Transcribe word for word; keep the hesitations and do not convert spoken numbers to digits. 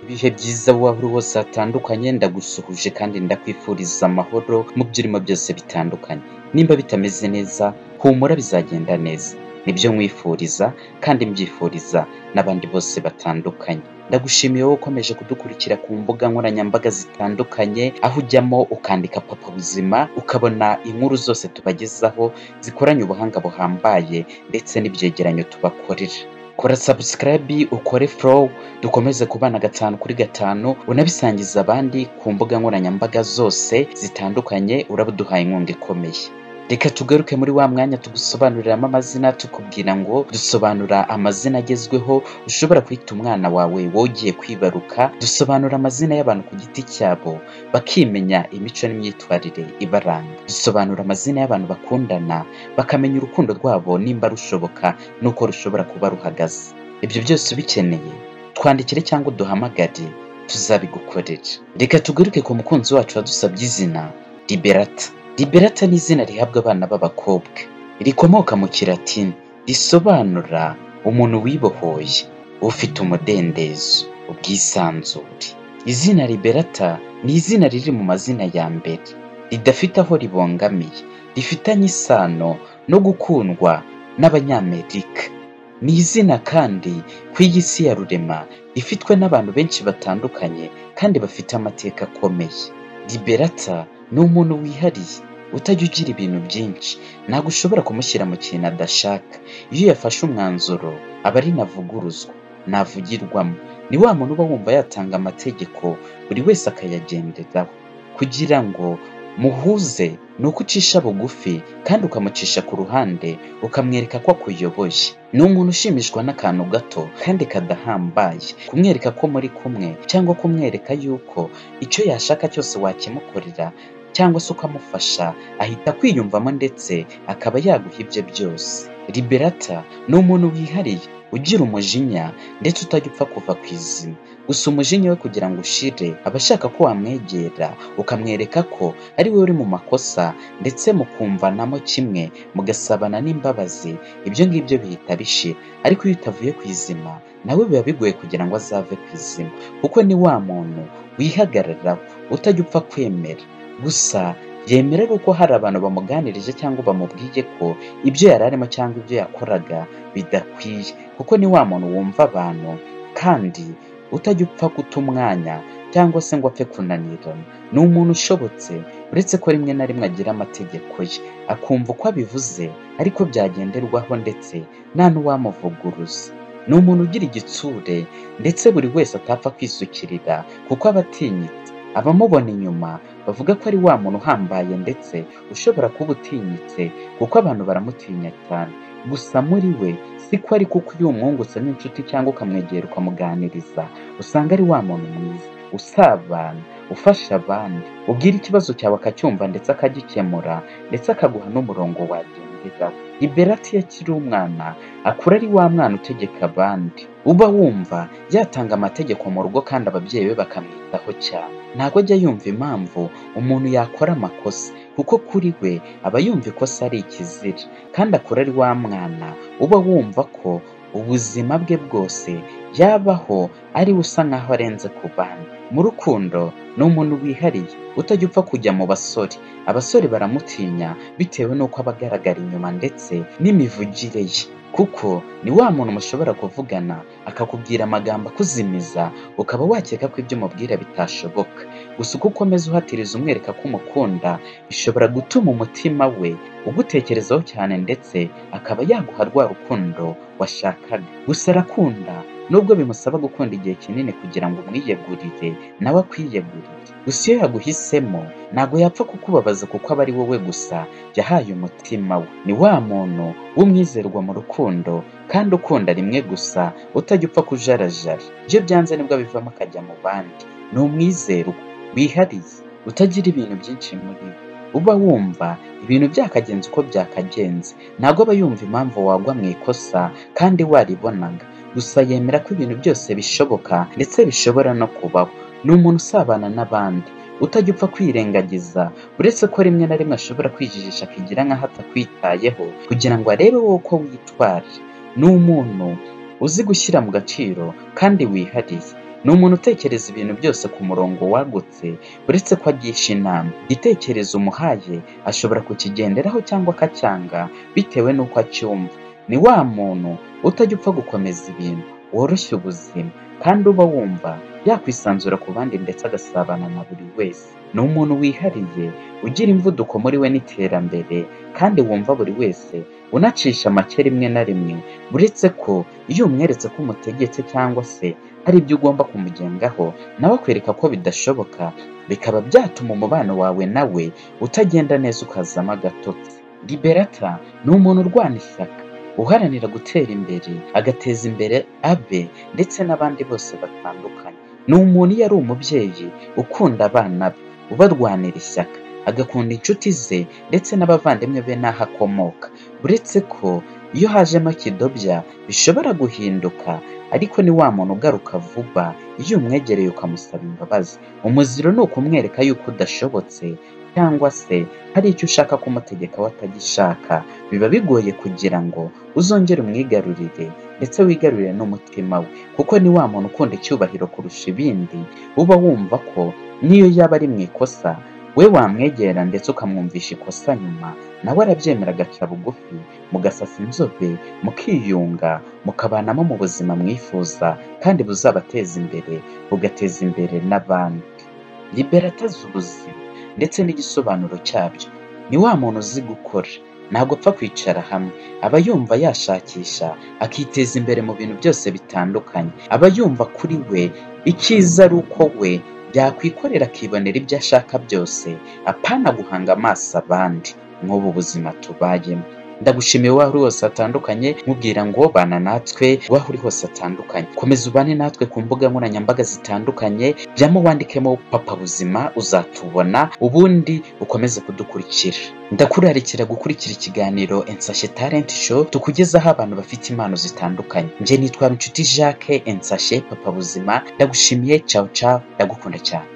Ibihe byiza waba uri hose hatandukanye, ndagusuhuje kandi ndakwifuriza amahoro mu byo urimo byose bitandukanye. Nimba bitameze neza, humura bizagenda neza. Nibyo nkwifuriza kandi mbyifuriza n'abandi bose batandukanye. Ndagushimiye wowe ukomeje kudukurikira ku mbuga nkoranyambaga zitandukanye, aho ujyamo ukandika papa buzima, ukabona inkuru zose tubagezaho zikoranye ubuhanga buhambaye ndetse n'ibyegeranyo tubakorera. Kora subscribe, ukore follow, dukomeze kubana gatanu kuri gatanu, unabisangiza abandi ku mbuga nkoranyambaga zose zitandukanye. Urabuduhaye inkunga ikomeye. Reka tugaruke muri wa mwanya tugusobanuriramo amazina, tukubwira ngo dusobanura amazina agezweho ushobora kwita umwana wawe wogiye kwibaruka. Dusobanura amazina y'abantu ku giti cyabo bakimenya imico n'imyitwarire ibaranga. Dusobanura amazina y'abantu bakundana bakamenya urukundo rwabo nimba rushoboka nuko rushobora kuba ruhagaze. Ibyo byose ubikeneye twandikire cyangwa uduhamagare, tuzabigukorera. Reka tugaruke ku mukunzi wacu wadusabye izina Liberatha. Liberatha ni izina rihabwa abana b'abakobwa, rikomoka mu kilatini, risobanura umuntu wibohoye, ufite umudendezo, ubwisanzure. Izina Liberatha ni izina riri mu mazina ya mbere, ridafite aho ribogamiye, rifitanye isano no gukundwa n'Abanyamerika. Ni izina kandi ku iyi si ya rurema rifitwe n'abantu benshi batandukanye kandi bafite amateka akomeye. Liberatha ni umuntu wihariye utajya ugira ibintu byinshi, ntabwo ushobora kumushyira mu kintu adashaka. Iyo yafashe umwanzuro aba ari navuguruzwa, navugirwamo. Ni wa muntu uba wumva yatanga amategeko buri wese akayagenderaho. Kugira ngo muhuze ni uko ucisha bugufi kandi ukamucisha ku ruhande, ukamwereka ko akuyoboye. Ni umuntu ushimishwa n'akantu gato kandi kadahambaye, kumwereka ko muri kumwe cyangwa kumwereka yuko icyo yashaka cyose wakimukorera cyangwa se ukamufasha, ahita kwiyumvamo ndetse akaba yaguha ibye byose. Liberatha ni umuntu wihariye ugira umujinya ndetse utajya upfa kuva ku izina. Gusa umujinya we kugira ngo ushire aba ashaka ko wamwegera ukamwereka ko ari we uri mu makosa, ndetse mukumvanamo kimwe, mugasabana n'imbabazi. Ibyo ngibyo bihita bishira. Ariko iyo utavuye ku izina nawe biba bigoye kugira ngo azave ku izina, kuko ni wa muntu wihagararaho utajya upfa kwemera. Gusa yemera uko hari abantu bamuganirije cyangwa bamubwiye ko ibyo yari arimo cyangwa ibyo yakoraga bidakwiye, kuko ni wa muntu wumva abantu kandi utajya upfa guta umwanya cyangwa se ngo apfe kunanirana. Ni umuntu ushobotse, uretse ko rimwe na rimwe agira amategeko ye, akumva uko abivuze ariko byagenderwaho ndetse nta n'uwamuvuguruza. Ni umuntu ugira igitsure ndetse buri wese atapfa kwisukirira kuko aba atinyitse. Abamubona inyuma bavuga ko ari wa muntu uhambaye ndetse ushobora kuba utinyitse kuko abantu baramutinya cyane. Gusa muri we siko ari, kuko iyo umwungutse n'inshuti cyangwa ukamwegera ukamuganiriza, usanga ari wa muntu mwiza, usabana, ufasha abandi, ubwira ikibazo cyawe akacyumva ndetse akagikemura ndetse akaguha n'umurongo wagenderaho. Liberatha iyo akiri umwana akura ari wa mwana utegeka abandi, uba wumva yatanga amategeko mu rugo kandi ababyeyi be bakamwitaho cyane. Ntabwo ajya yumva impamvu umuntu yakora amakosa, kuko kuri we aba yumva ikosa ari ikizira, kandi akura ari wa mwana uba wumva ko ubuzima bwe bwose yabaho ari we usa nkaho arenze ku bandi. Mu rukundo ni umuntu wihariye utajya upfa kujya mu basore. Abasore baramutinya bitewe n'uko aba agaragara inyuma ndetse n'imivugire ye, kuko ni wa muntu mushobora kuvugana akakubwira amagambo akuzimiza, ukaba wakeka ko ibyo umubwira bitashoboka. Gusa uko ukomeza uhatiriza umwereka ko umukunda, bishobora gutuma umutima we ugutekerezaho cyane ndetse akaba yaguha rwa rukundo washakaga. Gusa arakunda nubwo bimusaba gukunda igihe kinini kugira ngo umwiyegurire nawe akwiyegurire. Gusa iyo yaguhisemo ntabwo yapfa kukubabaza kuko aba ari wowe gusa yahaye umutima we. Ni wa muntu w'umwizerwa mu rukundo kandi ukunda rimwe gusa, utajya upfa kujarajara. Ibyo byanze nibwo bivamo akajya mu bandi. Ni umwizerwa wihariye utagira ibintu byinshi muri we, uba wumva ibintu byakagenze uko byakagenze. Ntabwo aba yumva impamvu wagwa mu ikosa kandi waribonaga. Gusa yemera ko ibintu byose bishoboka ndetse bishobora no kubaho. Ni umuntu usabana n'abandi, utajya upfa kwirengagiza, uretse ko rimwe na rimwe ashobora kwijijisha akigira nk'aho atakwitayeho kugira ngo arebe wowe uko witwara. Ni umuntu uzi gushyira mu gaciro kandi wihariye. ni umuntu utekereza ibintu byose ku murongo wagutse uretse ko agisha inama. Igitekerezo umuhaye ashobora kukigenderaho cyangwa akacyanga bitewe n'uko acyumva. Ni wa muntu utajya upfa gukomeza ibintu, woroshya ubuzima kandi uba wumva yakwisanzura ku bandi ndetse agasabana na buri wese. Ni umuntu wihariye ugira imvuduko muri we n'iterambere kandi wumva buri wese, unacisha make rimwe na rimwe, uretse ko iyo umweretse ko umutegetse cyangwa se hari ibyo ugomba kumugengaho nawe akwereka ko bidashoboka, bikaba byatuma umubano wawe nawe utagenda neza ukazamo agatotsi. Liberatha ni umuntu urwana ishyaka, uharanira gutera imbere, agateza imbere abe ndetse n'abandi bose batandukanye. Ni umuntu iyo ari umubyeyi ukunda abana be, ubarwanira ishyaka, agakunda inshuti ze ndetse n'abavandimwe be n'aho akomoka, uretse ko iyo hajemo kidobya bishobora guhinduka, ariko ni wa muntu ugaruka vuba iyo umwegereye ukamusaba imbabazi. Umuziro ni ukumwereka yuko udashobotse cyangwa se hari icyo ushaka kumutegeka we atagishaka. Biba bigoye kugira ngo uzongere umwigarurire ndetse wigarurire n'umutima we, kuko ni wa muntu ukunda icyubahiro kurusha ibindi. Uba wumva ko niyo yaba ari mu ikosa we wamwegera ndetse ukamwumvisha ikosa, nyuma nawe arabyemera agaca bugufi, mugasasa inzobe, mukiyunga, mukabanamo mu buzima mwifuza kandi buzabateza imbere, bugateza imbere n'abandi. Liberatha azi ubuzima ndetse n'igisobanuro cyabyo. Ni wa muntu uzi gukora, ntabwo apfa kwicara hamwe, aba yumva yashakisha akiteza imbere mu bintu byose bitandukanye. Aba yumva kuri we icyiza ari uko we yakwikorera akibonera ibyo ashaka byose, apana guhanga amaso abandi nk'ubu buzima tubayemo. Ndagushimiye waho uri hose hatandukanye, nkubwira ngo bana natwe waho uri hose hatandukanye, komeza ubane natwe ku mbuga nkoranyambaga zitandukanye, jyamo wandikemo papa buzima uzatubona, ubundi ukomeze kudukurikira. Ndakurarikira gukurikira ikiganiro Ensashe Talent Show, tukugezaho abantu bafite impano zitandukanye. Nje nitwa Inshuti Jacques Ensashe papa buzima. Ndagushimiye, ciao ciao, ndagukunda cyane.